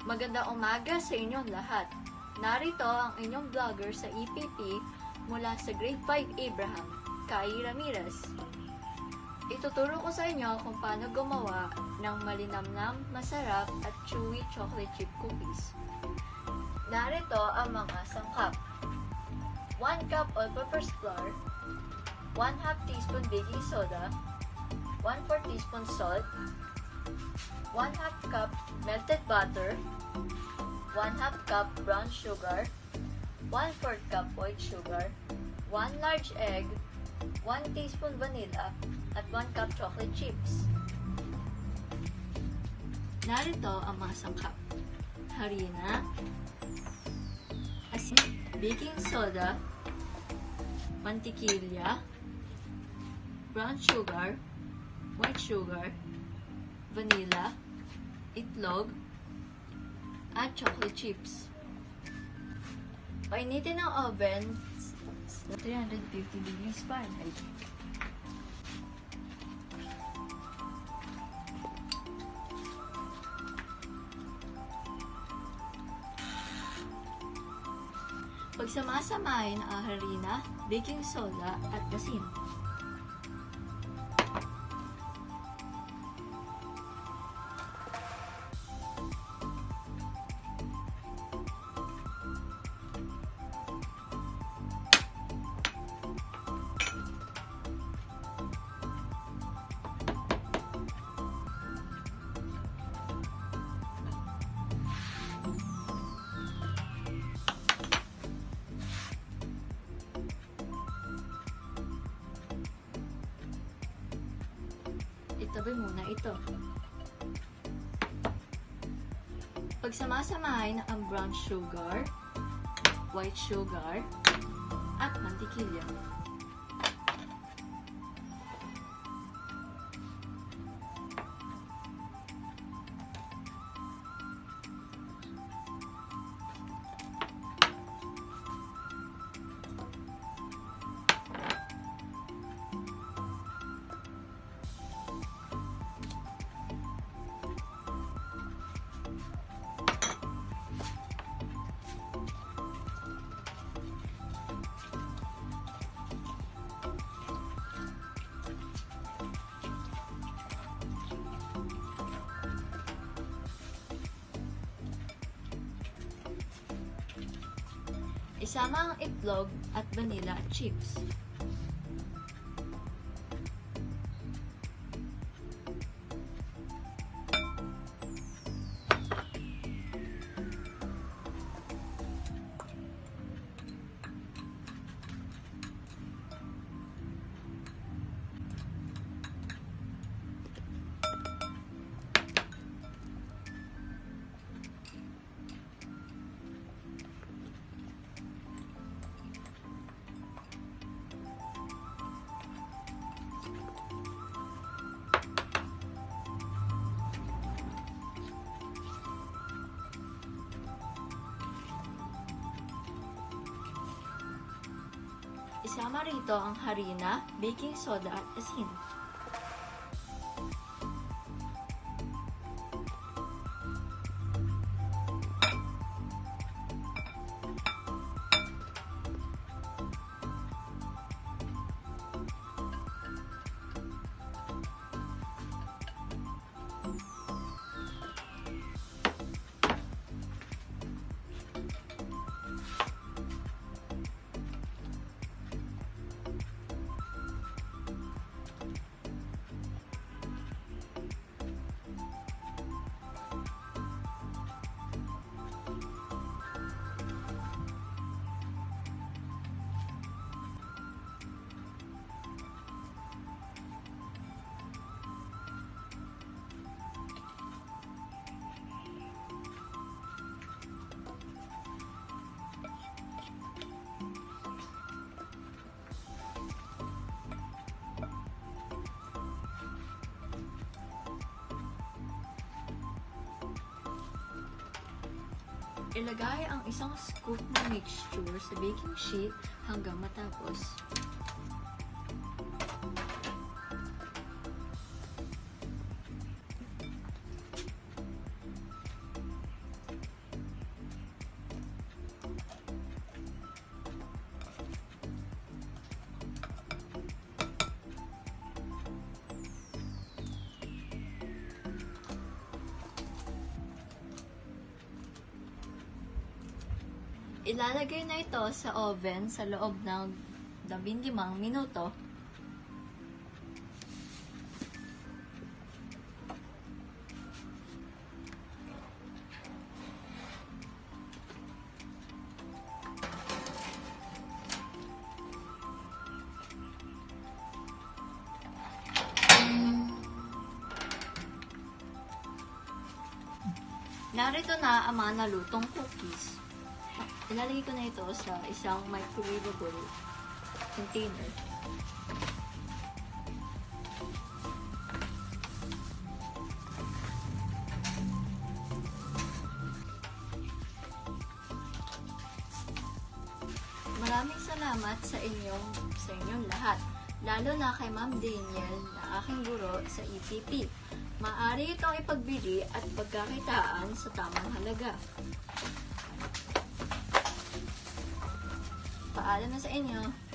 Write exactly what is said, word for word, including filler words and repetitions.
Magandang umaga sa inyong lahat. Narito ang inyong vlogger sa E P P mula sa Grade five Abraham, Kai Ramirez. Ituturo ko sa inyo kung paano gumawa ng malinamnam, masarap at chewy chocolate chip cookies. Narito ang mga sangkap. one cup all-purpose flour, one half teaspoon baking soda, one fourth teaspoon salt, one half cup melted butter, one half cup brown sugar, one fourth cup white sugar, one large egg, one teaspoon vanilla, at one cup chocolate chips. Narito ang mga sangkap. Harina, asin, baking soda, mantikilya, brown sugar, white sugar, vanilla, itlog, at chocolate chips. Painitin ang oven sa three hundred fifty degrees Fahrenheit. Pagsamasamahin ang harina, baking soda, at asin. Itabi muna ito. Pagsamasamahin ang brown sugar, white sugar, at mantikilya. Isama ang itlog at vanilla at chips. Isama rito ang harina, baking soda at asin. Ilagay ang isang scoop na mixture sa baking sheet hanggang matapos. Ilalagay na ito sa oven sa loob ng labinlimang minuto. Narito na ang mga nalutong cookies. Ilalagay ko na ito sa isang microwavable container. Maraming salamat sa inyong sa inyong lahat, lalo na kay Ma'am Daniel na aking guro sa E P P. Maaari itong ipagbili at pagkakitaan sa tamang halaga. Paalam na sa inyo.